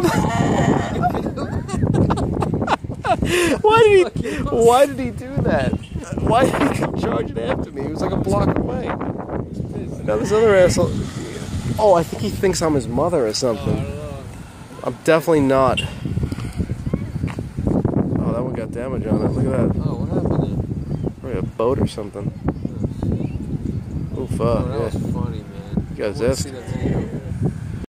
Why did he do that? Why did he come charging after me? He was like a block away. Now this other asshole. Oh, I think he thinks I'm his mother or something. I'm definitely not. Oh, that one got damage on it. Look at that. Oh, what happened there? Probably a boat or something. Oh fuck. Oh, that was funny, man. You guys,